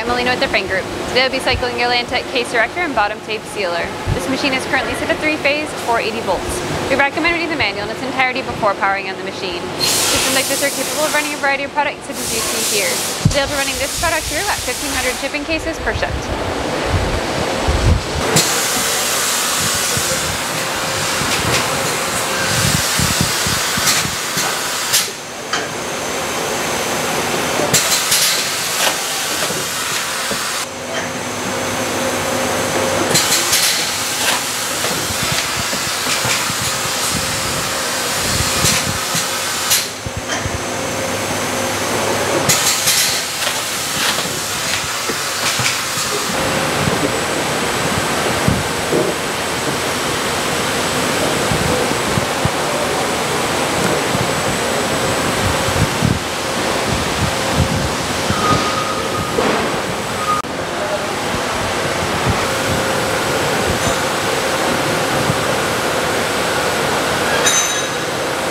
Melina with the Frain Group. Today I'll be cycling your Lantech case erector and bottom tape sealer. This machine is currently set at 3-phase, 480 volts. We recommend reading the manual in its entirety before powering on the machine. Systems like this are capable of running a variety of products such as you see here. Today I'll be running this product through at 1,500 shipping cases per shift.